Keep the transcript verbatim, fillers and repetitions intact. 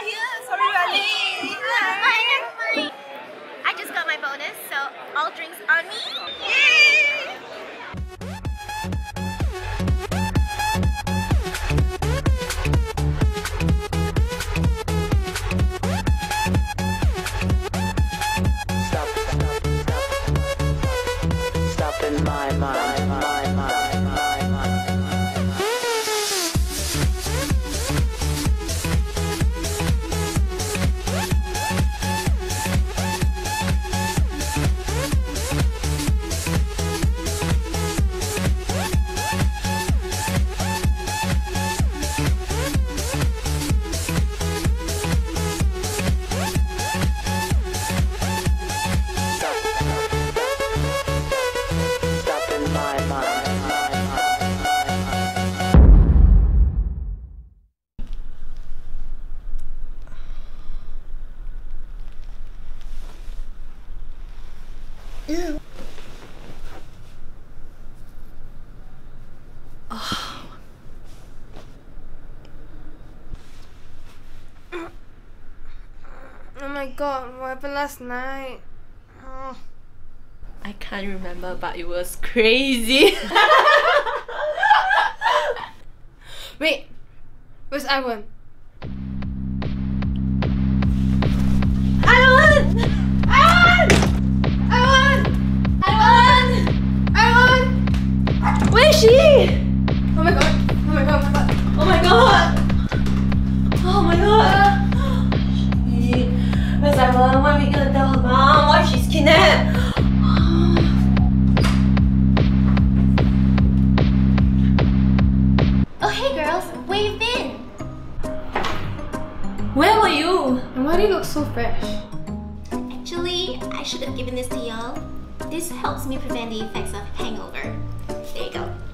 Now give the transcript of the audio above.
are here. Sorry, we are late. Fine, never mind. I just got my bonus, so all drinks on me. Yay! Stop, stop, stop, stop in my mind, my mind, my mind. Ew. Oh. Oh my god, what happened last night? Oh. I can't remember, but it was crazy. Wait, where's Iwan? Iwan! Iwan! Iwan! Iwan! Iwan! Where is she? Oh my god! Oh my god! Oh my god! Oh my god! Shit. Where's Iwan? What are we gonna tell her mom? What if she's kidnapped? Oh hey girls, where you been? Where were you? And why do you look so fresh? Actually, I should have given this to y'all. This helps me prevent the effects of hangover. There you go.